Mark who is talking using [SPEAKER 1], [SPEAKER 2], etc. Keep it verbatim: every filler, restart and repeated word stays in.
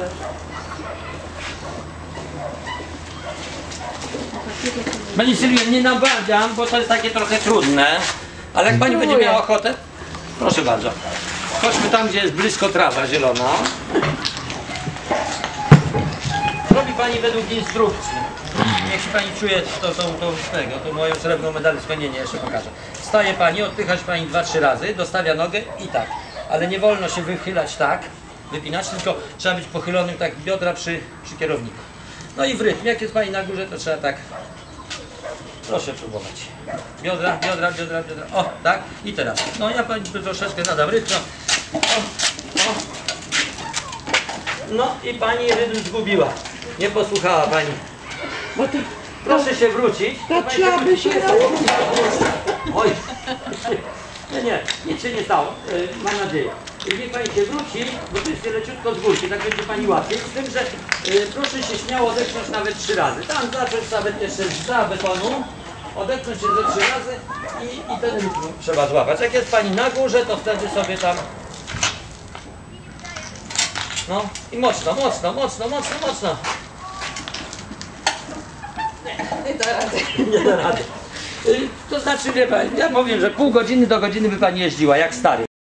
[SPEAKER 1] też.
[SPEAKER 2] Pani Sylwia, nie nabawiam, bo to jest takie trochę trudne. Ale jak pani będzie miała ochotę, proszę bardzo. Chodźmy tam, gdzie jest blisko trawa zielona. Robi pani według instrukcji. Niech się pani czuje, to tą, tą, tego, to moją srebrną medalę spełnienia jeszcze pokażę. Staje pani, odpycha się pani dwa trzy razy, dostawia nogę i tak. Ale nie wolno się wychylać tak, wypinać, tylko trzeba być pochylonym tak biodra przy, przy kierowniku. No i w rytmie, jak jest pani na górze, to trzeba tak. Proszę próbować. Biodra, biodra, biodra, biodra. O, tak? I teraz. No ja pani tu troszeczkę nadam rytm. O, o. No i pani rytm zgubiła. Nie posłuchała pani.
[SPEAKER 1] Bo ty,
[SPEAKER 2] Proszę się wrócić.
[SPEAKER 1] to trzeba by się nauczyć.
[SPEAKER 2] Oj. Nie, nie, nic się nie stało. Yy, mam nadzieję. Niech pani się wróci, bo to jest leciutko z górki, tak będzie pani łatwiej. Z tym, że yy, proszę się śmiało odepchnąć nawet trzy razy. Tam zacząć nawet jeszcze za betonu. Odepchnąć się ze trzy razy i, i ten rytm trzeba złapać. Jak jest pani na górze, to wtedy sobie tam. No i mocno, mocno, mocno, mocno, mocno.
[SPEAKER 1] Nie da rady.
[SPEAKER 2] Nie da rady. Y, To znaczy, wie pani, ja powiem, że pół godziny do godziny by pani jeździła, jak stary.